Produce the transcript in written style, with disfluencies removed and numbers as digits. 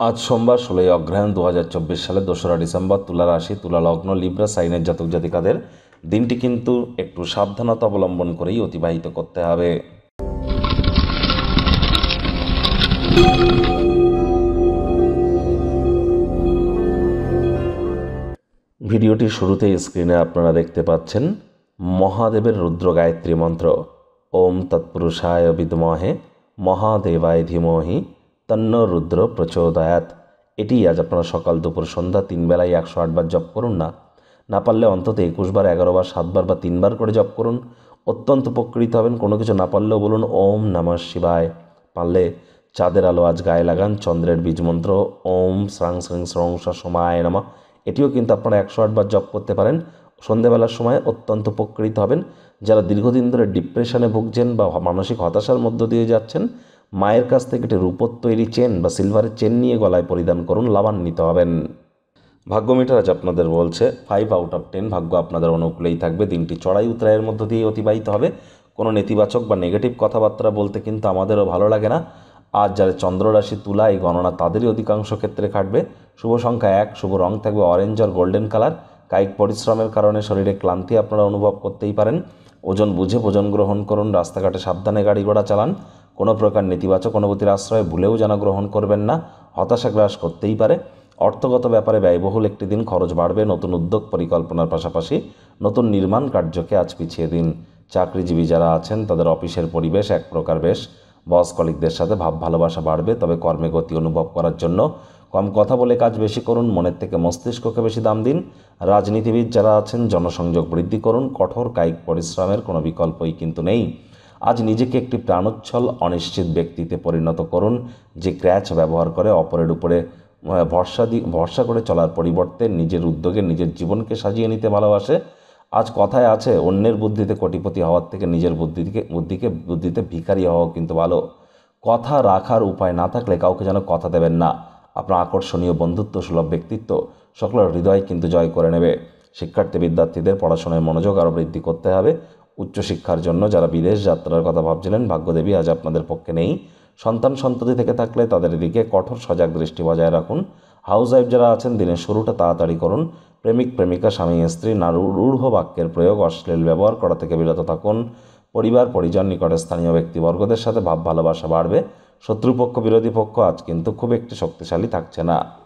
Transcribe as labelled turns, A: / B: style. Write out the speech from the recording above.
A: আজ সোমবার 16ই অগ্রহায়ণ 2024 সালের 2রা ডিসেম্বর। তুলা রাশি, তুলা লগ্ন, লিব্রা সাইনের জাতক জাতিকাদের দিনটি কিন্তু একটু সাবধানতা অবলম্বন করেই অতিবাহিত করতে হবে। ভিডিওটির শুরুতেই স্ক্রিনে আপনারা দেখতে পাচ্ছেন মহাদেবের রুদ্র গায়ত্রী মন্ত্র। ওম তৎপুরুষায় বিদ্মহে মহাদেবায় ধীমহি তন্ন রুদ্র প্রচোদয়াৎ। এটি আজ আপনারা সকাল দুপুর সন্ধ্যা 3 বেলায় 108 বার জপ করুন না পারলে অন্তত 21 বার, 11 বার, 7 বার বা 3 বার করে জপ করুন। অত্যন্ত উপকৃত হবেন। কোনো কিছু না পারলেও বলুন ওম নমঃ শিবায়। পারলে চাঁদের আলো আজ গায়ে লাগান। চন্দ্রের বীজ মন্ত্র ওম শ্রাং শ্রীং শ্রং সমায় নমঃ, এটিও কিন্তু আপনারা 108 বার জপ করতে পারেন। সন্ধেবেলার সময় অত্যন্ত উপকৃত হবেন। যারা দীর্ঘদিন ধরে ডিপ্রেশনে ভুগছেন বা মানসিক হতাশার মধ্য দিয়ে যাচ্ছেন, মায়ের কাছ থেকে একটি রূপোর তৈরি চেন বা সিলভারের চেন নিয়ে গলায় পরিধান করুন, লাভান্বিত হবেন। ভাগ্য মিটার আজ আপনাদের বলছে 5 আউট অফ 10। ভাগ্য আপনাদের অনুকূলেই থাকবে। দিনটি চড়াই উতরাইয়ের মধ্য দিয়ে অতিবাহিত হবে। কোনো নেতিবাচক বা নেগেটিভ কথাবার্তা বলতে কিন্তু আমাদেরও ভালো লাগে না। আজ যারা চন্দ্ররাশি তুলা, এই গণনা তাদেরই অধিকাংশ ক্ষেত্রে খাটবে। শুভ সংখ্যা 1, শুভ রং থাকবে অরেঞ্জ আর গোল্ডেন কালার। কায়িক পরিশ্রমের কারণে শরীরে ক্লান্তি আপনারা অনুভব করতেই পারেন। ওজন বুঝে ভোজন গ্রহণ করুন। রাস্তাঘাটে সাবধানে গাড়ি ঘোড়া চালান। কোনো প্রকার নেতিবাচক অনুভূতির আশ্রয় ভুলেও যেন গ্রহণ করবেন না। হতাশা গ্রাস করতেই পারে। অর্থগত ব্যাপারে ব্যয়বহুল একটি দিন, খরচ বাড়বে। নতুন উদ্যোগ পরিকল্পনার পাশাপাশি নতুন নির্মাণ কার্যকে আজ পিছিয়ে দিন। চাকরিজীবী যারা আছেন তাদের অফিসের পরিবেশ এক প্রকার বেশ। বস কলিগদের সাথে ভাব ভালোবাসা বাড়বে, তবে কর্মে গতি অনুভব করার জন্য কম কথা বলে কাজ বেশি করুন। মনের থেকে মস্তিষ্ককে বেশি দাম দিন। রাজনীতিবিদ যারা আছেন জনসংযোগ বৃদ্ধি করুন। কঠোর কায়িক পরিশ্রমের কোনো বিকল্পই কিন্তু নেই। আজ নিজেকে একটি প্রাণোচ্ছল অনিশ্চিত ব্যক্তিতে পরিণত করুন, যে ক্র্যাচ ব্যবহার করে অপরের উপরে ভরসা করে চলার পরিবর্তে নিজের উদ্যোগে নিজের জীবনকে সাজিয়ে নিতে ভালোবাসে। আজ কথায় আছে অন্যের বুদ্ধিতে কোটিপতি হওয়ার থেকে নিজের বুদ্ধিতে ভিখারি হওয়া কিন্তু ভালো। কথা রাখার উপায় না থাকলে কাউকে যেন কথা দেবেন না। আপনার আকর্ষণীয় বন্ধুত্ব সুলভ ব্যক্তিত্ব সকলের হৃদয় কিন্তু জয় করে নেবে। শিক্ষার্থী বিদ্যার্থীদের পড়াশোনায় মনোযোগ আরও বৃদ্ধি করতে হবে। উচ্চশিক্ষার জন্য যারা বিদেশ যাত্রার কথা ভাবছিলেন, ভাগ্যদেবী আজ আপনাদের পক্ষে নেই। সন্ততি থেকে থাকলে তাদের দিকে কঠোর সজাগ দৃষ্টি বজায় রাখুন। হাউস ওয়াইফ যারা আছেন দিনের শুরুটা তাড়াতাড়ি করুন। প্রেমিক প্রেমিকা, স্বামী স্ত্রী রূঢ় বাক্যের প্রয়োগ, অশ্লীল ব্যবহার করা থেকে বিরত থাকুন। পরিবার পরিজন, নিকটে স্থানীয় ব্যক্তিবর্গদের সাথে ভাব ভালোবাসা বাড়বে। শত্রুপক্ষ বিরোধী পক্ষ আজ কিন্তু খুব একটি শক্তিশালী থাকছে না।